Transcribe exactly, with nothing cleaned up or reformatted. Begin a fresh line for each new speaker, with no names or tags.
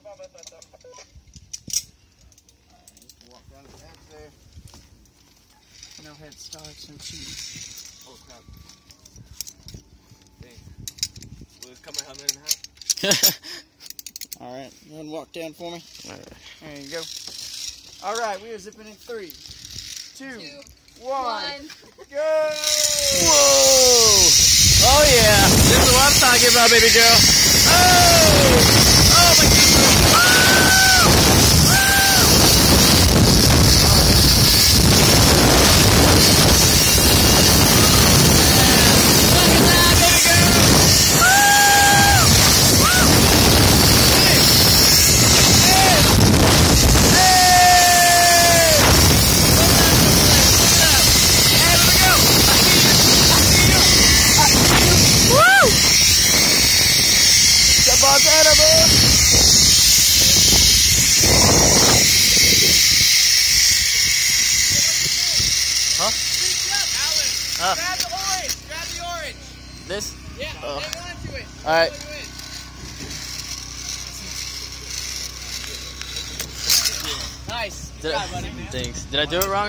Walk down the fence there.
No head starts and cheese.
Oh crap. Dang. Will it cut my helmet in half?
All right, go ahead and walk down for me.
All right.
There you go. All right, we are zipping in three, two,
Two,
one,
one.
go!
Whoa! Oh yeah! This is what I'm talking about, baby girl. Oh! Oh my goodness! Huh? Uh,
Grab the orange! Grab the orange!
this?
Yeah,
Oh.
hang on to it.
Alright.
Nice.
Did I, thanks. Did I do it wrong?